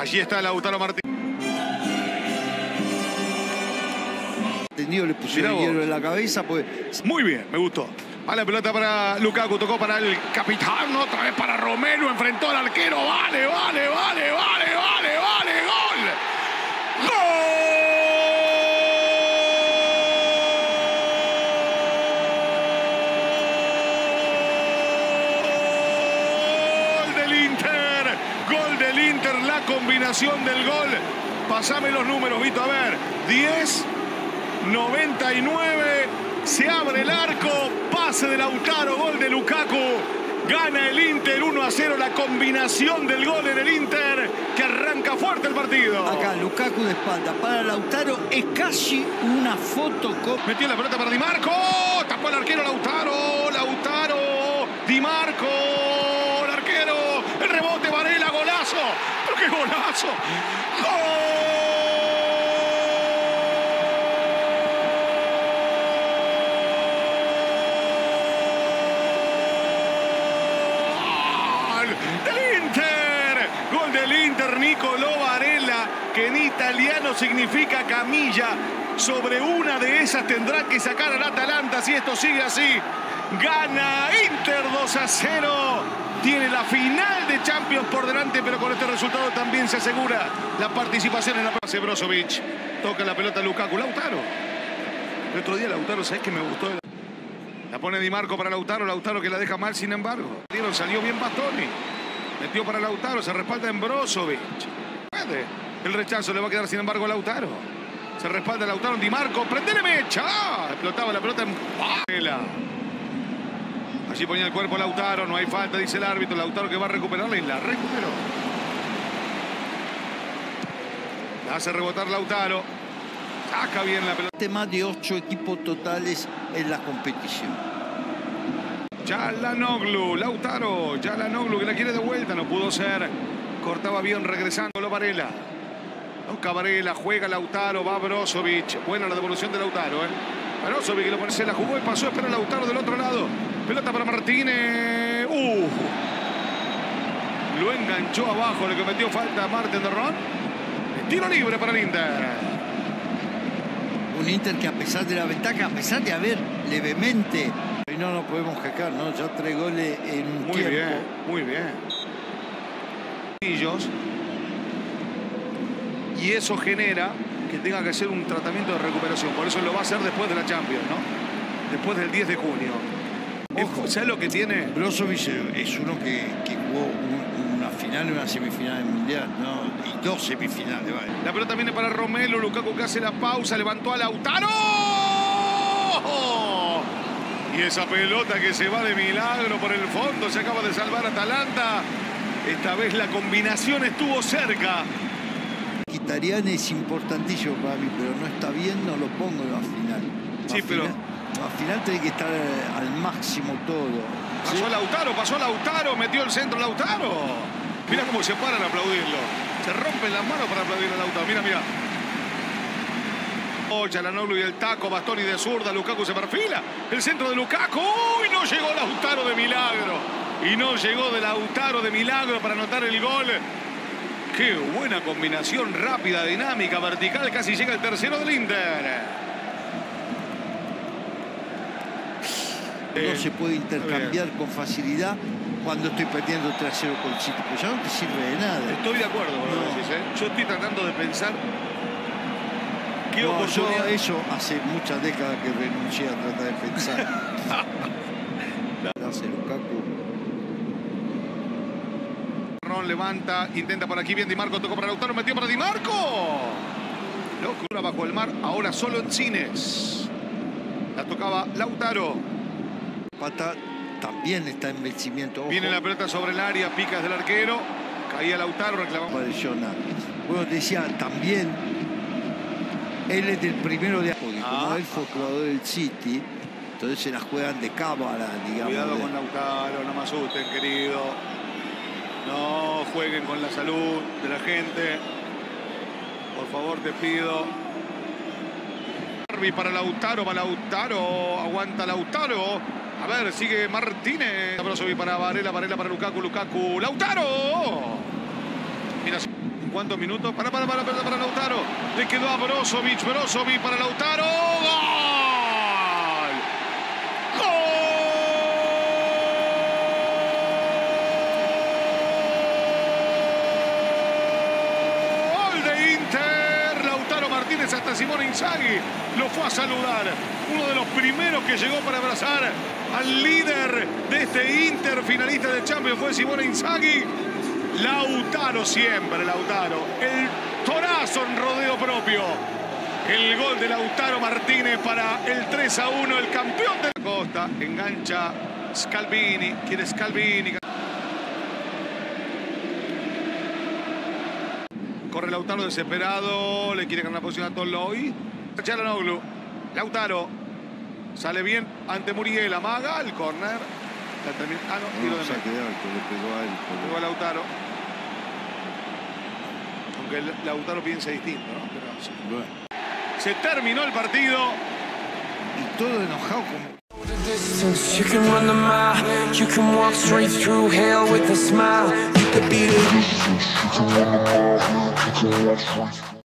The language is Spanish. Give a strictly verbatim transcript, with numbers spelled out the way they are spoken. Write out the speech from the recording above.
Allí está Lautaro Martínez. Le pusieron hielo en la cabeza, pues. Muy bien, me gustó. A la pelota para Lukaku, tocó para el capitán, otra vez para Romelu, enfrentó al arquero. Vale, vale, vale, vale, vale, vale, gol. Gol del Inter, gol del Inter, la combinación del gol. Pasame los números, Vito, a ver, diez, noventa y nueve, se abre el arco, pase de Lautaro, gol de Lukaku, gana el Inter uno a cero, la combinación del gol en el Inter, que arranca fuerte el partido. Acá Lukaku de espalda para Lautaro, es casi una foto. Metió la pelota para Di Marco, tapó el arquero Lautaro, Lautaro, Di Marco, el arquero, el rebote, Varela, golazo, pero qué golazo, gol. Nicolò Varela, que en italiano significa camilla. Sobre una de esas tendrá que sacar al Atalanta si esto sigue así. Gana Inter dos a cero. Tiene la final de Champions por delante, pero con este resultado también se asegura la participación en la fase. Brozovic toca la pelota a Lukaku. Lautaro. El otro día Lautaro, ¿sabes qué me gustó? La pone Di Marco para Lautaro. Lautaro que la deja mal, sin embargo. Salió bien Bastoni. Metió para Lautaro, se respalda en Brozovic. Puede. El rechazo le va a quedar, sin embargo, a Lautaro. Se respalda Lautaro en Di Marco. ¡Prendele mecha! ¡Ah! Explotaba la pelota en Varela. Allí ponía el cuerpo Lautaro. No hay falta, dice el árbitro. Lautaro que va a recuperarla y la recuperó. La hace rebotar Lautaro. Saca bien la pelota. Más de ocho equipos totales en la competición. Çalhanoğlu, Lautaro, Çalhanoğlu que la quiere de vuelta, no pudo ser. Cortaba bien regresando lo Varela. Toca Varela, juega Lautaro, va Brozovic. Buena la devolución de Lautaro, ¿eh? Brozovic que lo pone, se la jugó y pasó, espera Lautaro del otro lado. Pelota para Martínez. Uh. Lo enganchó abajo, le cometió falta a Marten de Ron. Tiro libre para el Inter. Un Inter que a pesar de la ventaja, a pesar de haber levemente... Y no nos podemos quejar, ¿no? Ya tres goles en un muy tiempo. Bien, muy bien. Y eso genera que tenga que hacer un tratamiento de recuperación. Por eso lo va a hacer después de la Champions, ¿no? Después del diez de junio. Ojo, ¿sabes lo que tiene? Brozovic es uno que, que jugó un, una final y una semifinal mundial, ¿no? Y dos semifinales, vale. La pelota viene para Romelu, Lukaku que hace la pausa, levantó a Lautaro. Y esa pelota que se va de milagro por el fondo, se acaba de salvar a Atalanta. Esta vez la combinación estuvo cerca. Mkhitaryan es importantísimo para mí, pero no está bien, no lo pongo en la final. Sí, a pero... Final, al final tiene que estar al máximo todo. Pasó ¿sí? Lautaro, pasó Lautaro, metió el centro Lautaro. Mira cómo se paran a aplaudirlo. Se rompen las manos para aplaudir a Lautaro. Mira, mira. Çalhanoğlu y el taco, Bastoni de zurda, Lukaku se perfila, el centro de Lukaku, y no llegó Lautaro de milagro, y no llegó de Lautaro de milagro para anotar el gol. Qué buena combinación, rápida, dinámica, vertical, casi llega el tercero del Inter. No eh, se puede intercambiar con facilidad cuando estoy perdiendo tres a cero con el City, pues ya no te sirve de nada. Estoy de acuerdo con lo que decís, ¿eh? Yo estoy tratando de pensar. No, yo eso hace muchas décadas que renuncié a tratar de pensar. Hace Lukaku. Ron levanta, intenta por aquí bien Di Marco, tocó para Lautaro, metió para Di Marco. Locura bajo el mar, ahora solo en cines. La tocaba Lautaro. Pata también está en vencimiento. Ojo. Viene la pelota sobre el área, picas del arquero. Caía Lautaro, reclamaba. Bueno, te decía, también... Él es del primero de agosto, ah, como él fue jugador del City, entonces se las juegan de cámara, digamos. Cuidado de... con Lautaro, no me asusten, querido. No jueguen con la salud de la gente. Por favor, te pido. Para Lautaro, para Lautaro, aguanta Lautaro. A ver, sigue Martínez. Brozovic para Varela, Varela para Lukaku, Lukaku, Lautaro. Mira, cuántos minutos. Para, para, para, para, para Lautaro. Le quedó a Brozovic. Brozovic para Lautaro. ¡Gol! ¡Gol de Inter! Lautaro Martínez, hasta Simone Inzaghi lo fue a saludar. Uno de los primeros que llegó para abrazar al líder de este Inter, finalista de Champions, fue Simone Inzaghi. Lautaro siempre, Lautaro. El torazo en rodeo propio. El gol de Lautaro Martínez para el tres a uno, el campeón de la Costa. Engancha Scalvini, quiere Scalvini. Corre Lautaro desesperado, le quiere ganar la posición a Toloi. Çalhanoğlu, Lautaro. Sale bien ante Muriel, amaga el córner. Ah, no, tiro No, de saque de arco, le pegó a él. Pegó a Lautaro. Aunque el Lautaro piensa distinto, ¿no? Pero sí. Bueno. Se terminó el partido. Y todo enojado como... You can run the mile, you can walk straight through hell with a smile. You could be the